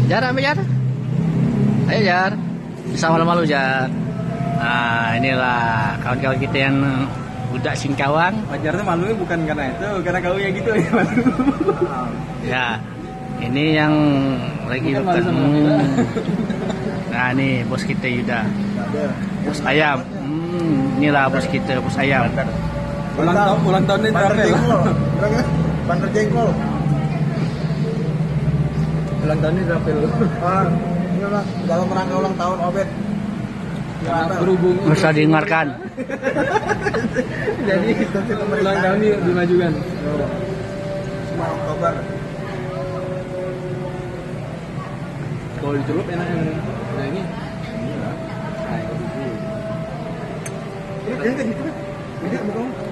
Jar, ambil Jar. Ayo Jar. Bisa malu-malu Jar. Nah, inilah kawan-kawan kita yang budak Singkawang. Wajar tuh malunya bukan karena itu, karena kau ya gitu ya malu. Ya, ini yang lagi bukan. Nah, ini bos kita Yuda. Bos ayam. Inilah bos kita, bos ayam. Ulang tahun ini Bandar jengkol. Ulang tahun ini rapel. Inilah dalam rangka ulang tahun Obed. Berhubung Bisa didengarkan. jadi ulang tahun ini dimajukan. 5 Oktober. Kalau dicelup enak yang ini. Ini kan gitu. Ini bukan.